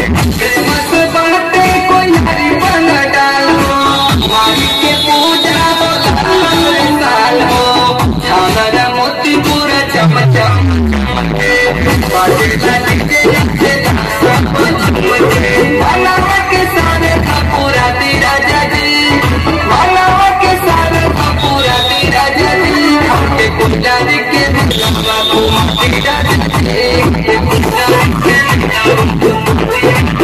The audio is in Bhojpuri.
क्रिसमस बनते कोई हरी बन डालो, माई के पूजा होला हर साल हो। झालर मोती पूरा चम चम चमके, बाजेला डीजे सब झूमके। भलावा के सारे था पूरा तेरा जजी, भलावा के सारे था पूरा तेरा जजी। हमके पुजारी के बाबू तेरा जजी, पुजारी के